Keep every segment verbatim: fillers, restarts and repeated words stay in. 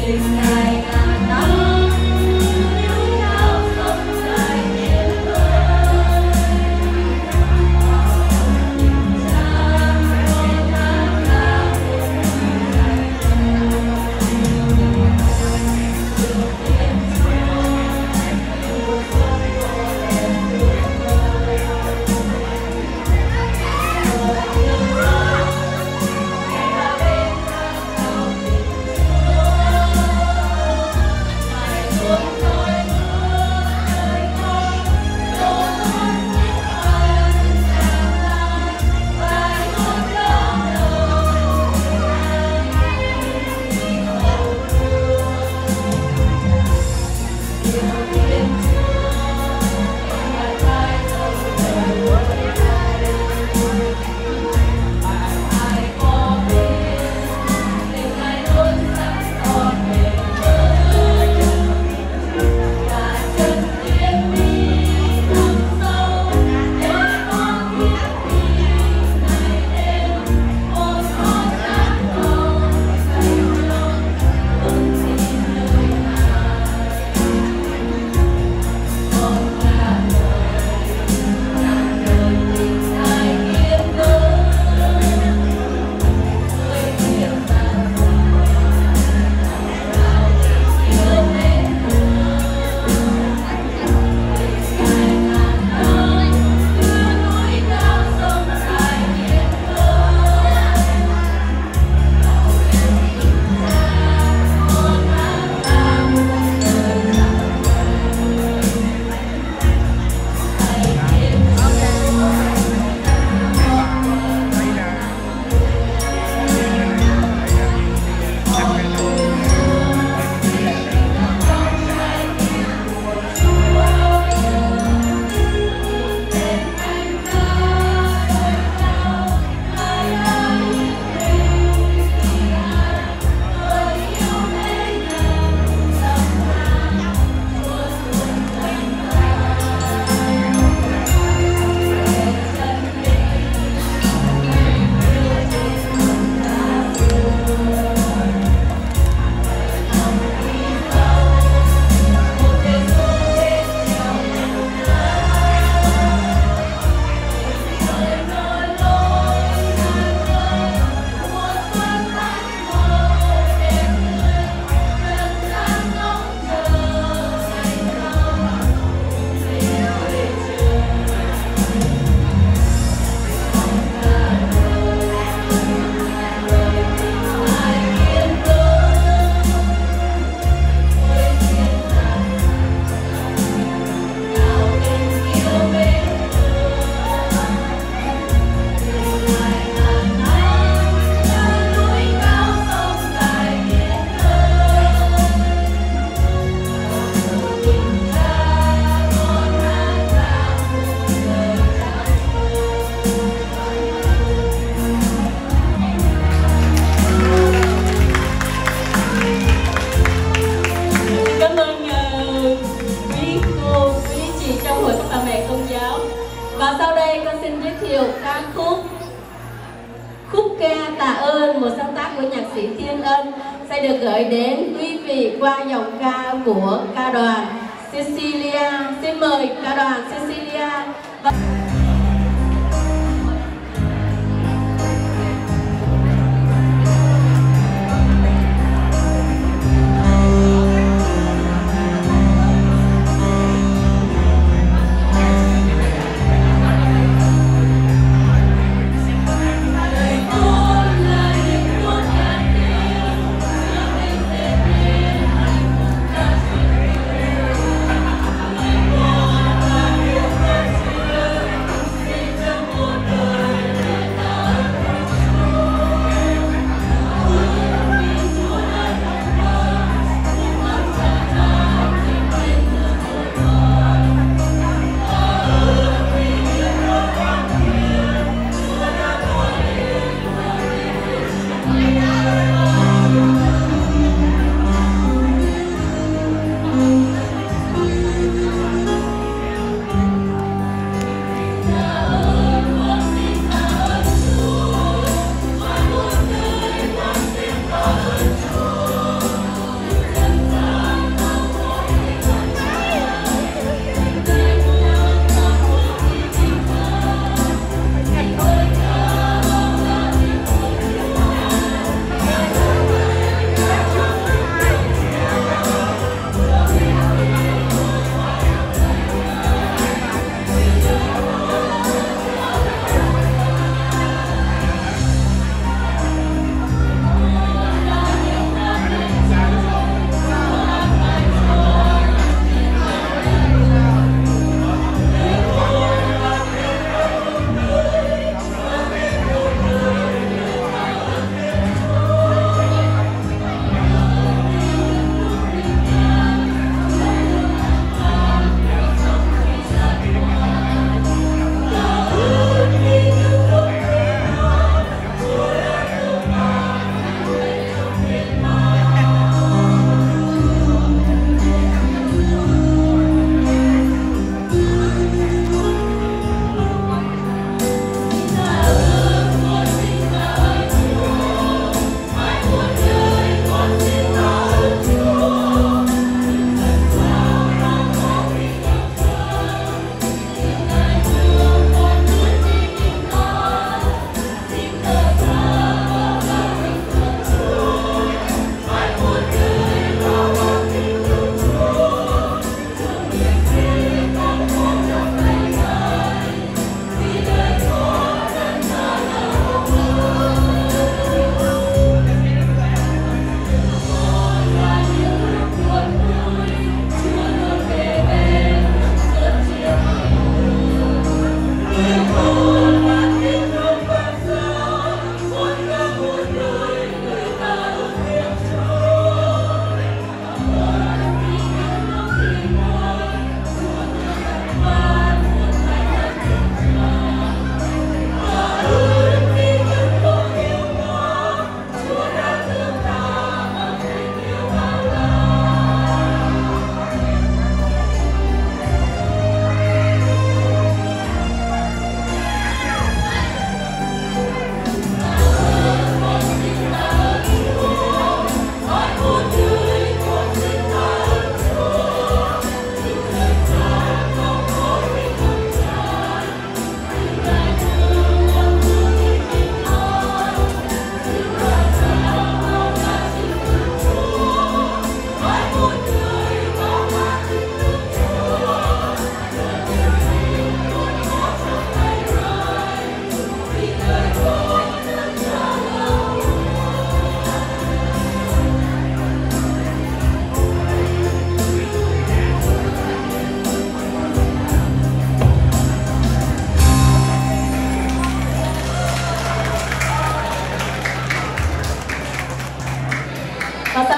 một sáng tác của nhạc sĩ Thiên Ân sẽ được gửi đến quý vị qua giọng ca của ca đoàn Cecilia. Xin mời ca đoàn Cecilia. Và...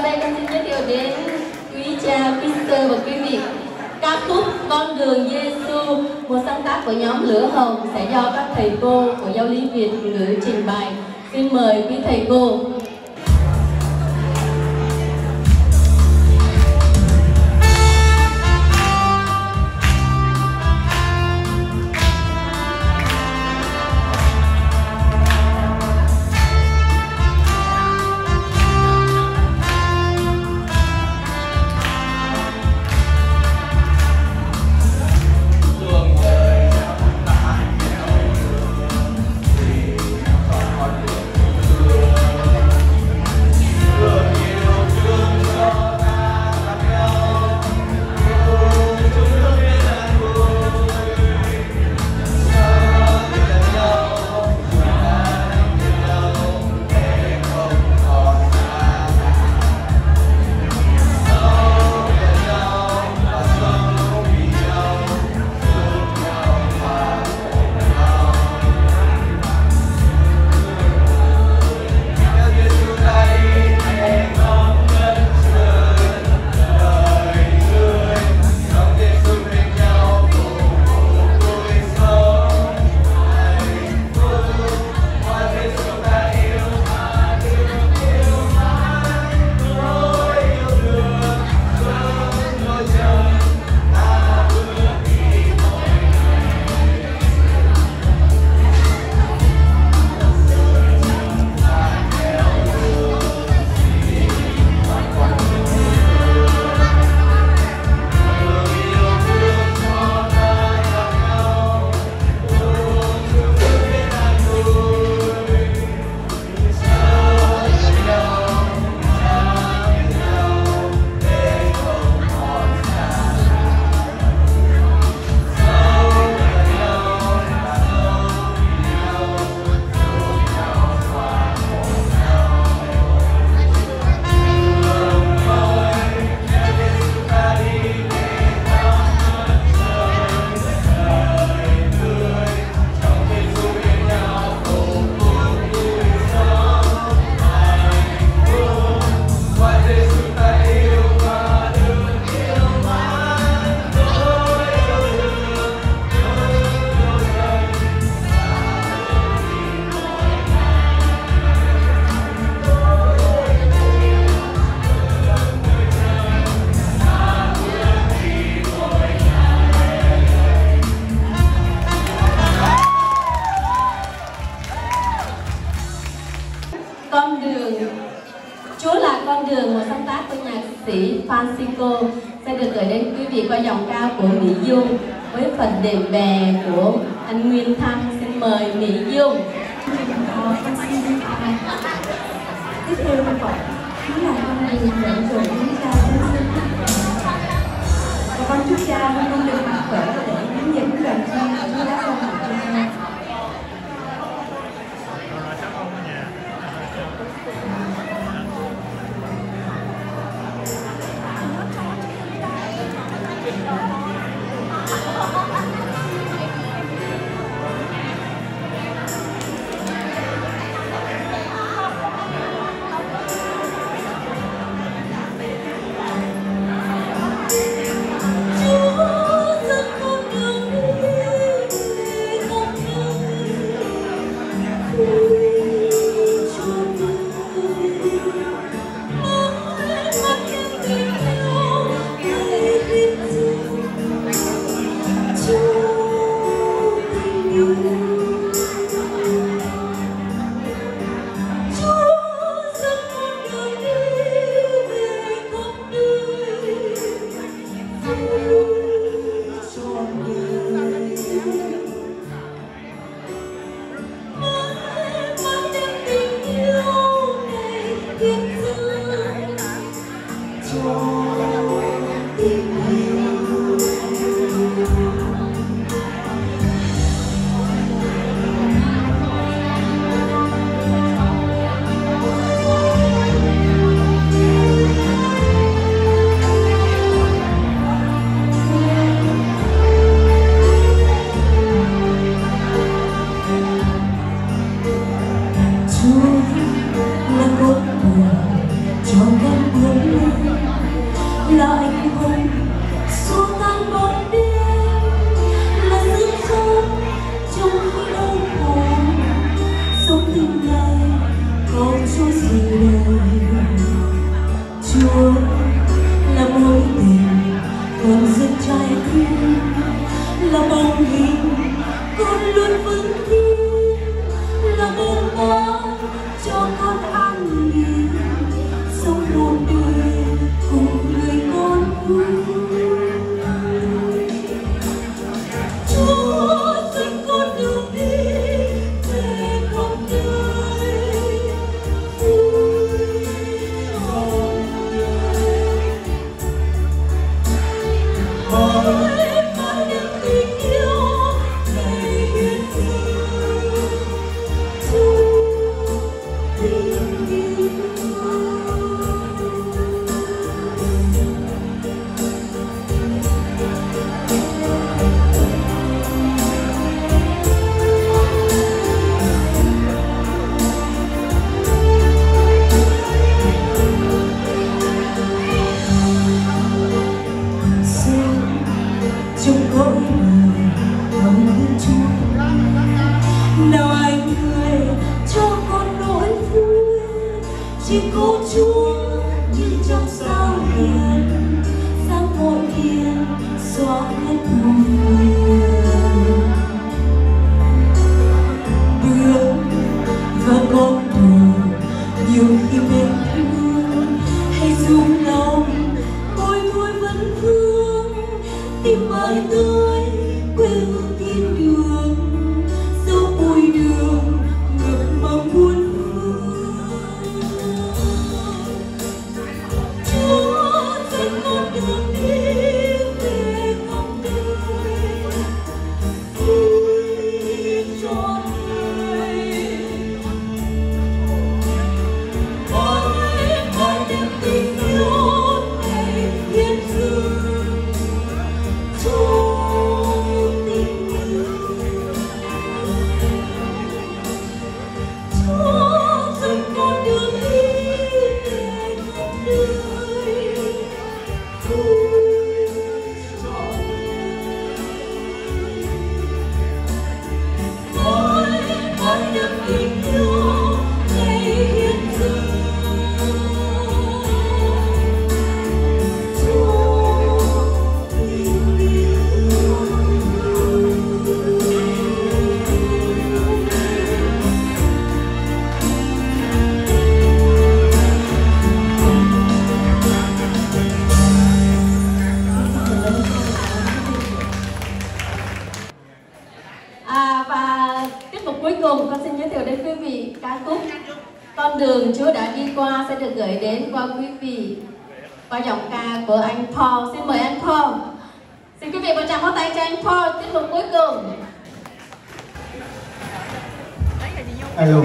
sau đây con xin giới thiệu đến quý cha, quý sư và quý vị ca khúc Con đường Giêsu, một sáng tác của nhóm Lửa Hồng sẽ do các thầy cô của giáo lý Việt ngữ trình bày. Xin mời quý thầy cô. Con đường, Chúa là con đường, một sáng tác của nhạc sĩ Francisco sẽ được gửi đến quý vị qua giọng ca của Mỹ Dung với phần đệm bè của anh Nguyên Thăng. Xin mời Mỹ Dung. Tiếp theo là con Chúa là con đường dẫn đường chúng ta đến sinh. Và con chúc cha luôn luôn được mạnh khỏe để hướng dẫn đoàn con Chúa đã không học cho con. Chúa là cội nguồn cho con người. tôi là mối tình còn rất trái tim, là bóng hình con luôn vững tin, là bông hoa cho con an nghỉ, sống một đời cùng người con vui. Chúa dẫn con đường đi về con đời vui hồng đời. Mãi mãi niềm tình yêu ngày hiện hữu chung tình yêu. Trong cõi đời lòng thương Chúa, nào ai người cho con nỗi vui, chỉ có Chúa như trong sao hiền, sáng hội hiền xóa hết buồn phiền. Bước vào con đường nhiều khi bên thương, hay rung lòng môi môi vẫn vương, tìm mãi tới quê hương thiên đường, dấu bụi đường ngập màu muôn phương. Chúa dẫn con đường đi về con đời vui trọn đời. Mãi mãi niềm tình yêu ngày hiện hữu chung tình yêu. Chúa dẫn con đường đi về con đời vui trọn đời. Mãi mãi niềm tình yêu ngày hiện hữu chung tình yêu. À, và tiết mục cuối cùng con xin giới thiệu đến quý vị ca khúc Con đường Chúa đã đi qua sẽ được gửi đến qua quý vị qua giọng ca của anh Paul. Xin mời anh Paul. Xin quý vị một tràng pháo tay cho anh Paul tiết mục cuối cùng. Alo.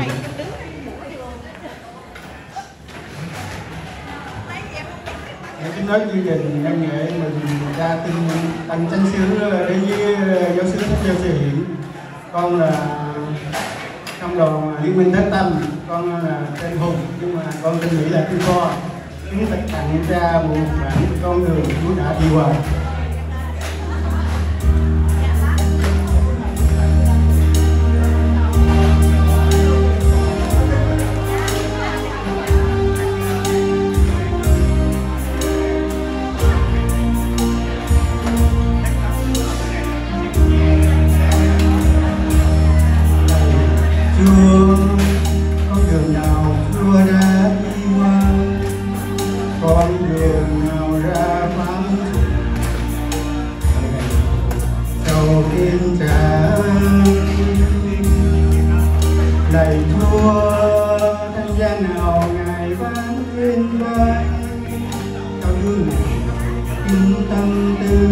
Để kính nói chương trình văn nghệ mình ra tin tăng chánh sứ đến với giáo sứ Thánh Giáo Sư Hiển. Con là trong đoàn Liên minh Thánh Tâm, con là tên Hùng nhưng mà con tên Mỹ là Tư Kho. Kính tặng ra một bản Con đường Chúa đã đi qua. Chúa, con đường nào Chúa đã đi qua, con đường nào ra vắng sầu thiên tràng. Lạy Chúa, thanh gian nào Ngài ban trên vai, cao đứa nào in tâm tư,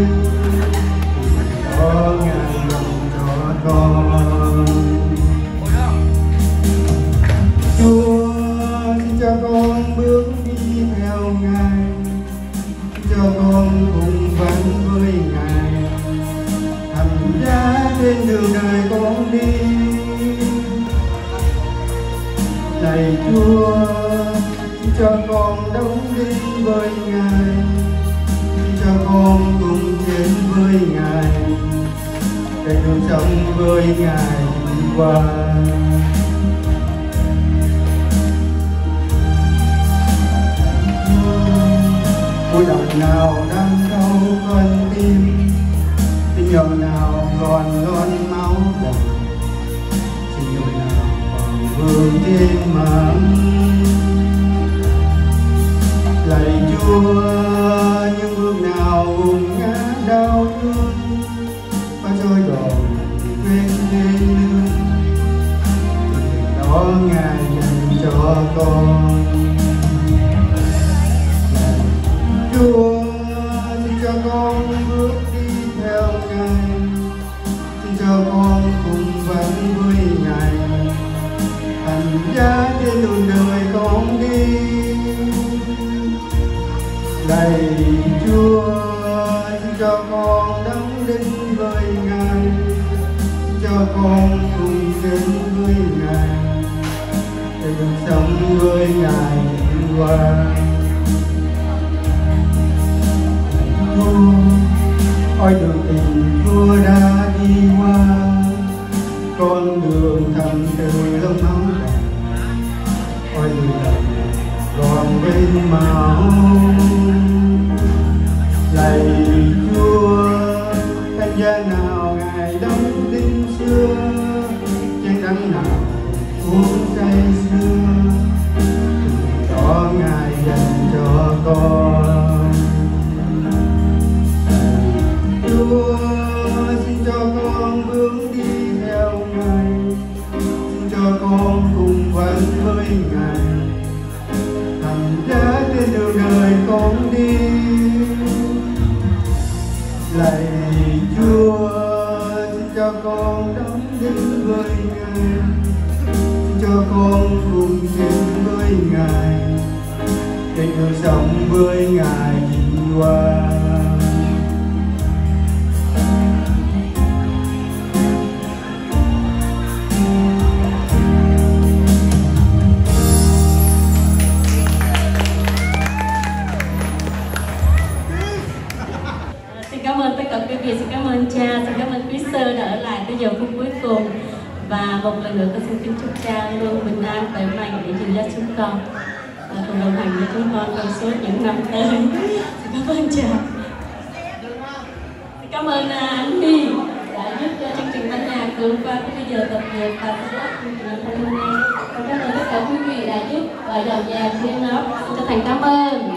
có Ngài lòng cho con. Chúa xin cho con bước đi theo Ngài, cho con cùng vẫn với Ngài, thành ra trên đường đời con đi. Lạy Chúa xin cho con đóng đinh với Ngài, cho con cùng chiến với Ngài, để đường sống với Ngài đi qua. Oh nỗi lòng nào đang đau con tim, tình yêu nào còn luôn máu đầm, tình yêu nào còn vương trên máng. Lạy Chúa, những bước nào vùng ngã đau thương, có trôi đòn quên quên lương, đó Ngài dành cho con. Chúa xin cho con bước đi theo Ngài, xin cho con cùng vẫn với Ngài, thành giá trên đường đời con đi. Lạy Chúa, xin cho con đắm đinh với Ngài, cho con cùng đến với Ngài, để được sống với Ngài vinh quang. Ôi đường tình Chúa đã đi qua, con đường thầm từ lòng máu đàn, ôi đường lòng còn bên máu. Lạy Chúa, thanh gian nào Ngài đóng đinh xưa, chén đắng nào uống say xưa, đó Ngài dành cho con. Chúa xin cho con bước đi theo Ngài, xin cho con cùng vẫn với Ngài, thành giá trên đường đời con đi. Lạy Chúa, xin cho con đắm đinh với Ngài, xin cho con cùng đến với Ngài, để được sống với Ngài vinh quang. Cảm ơn tất cả quý vị, xin cảm ơn cha, xin cảm ơn quý sơ đã ở lại tới giờ phút cuối cùng. Và một lần nữa con xin kính chúc cha luôn bình an, khỏe mạnh để dẫn dắt chúng con và cùng đồng hành với chúng con trong suốt những năm tới. Xin cảm ơn cha. Xin cảm ơn anh Huy đã giúp cho chương trình ban nhạc từ qua tới bây giờ tập dượt và set up chương trình hôm nay. Và cảm ơn tất cả quý vị đã giúp và dọn dẹp thêm nó. Xin chân thành cảm ơn.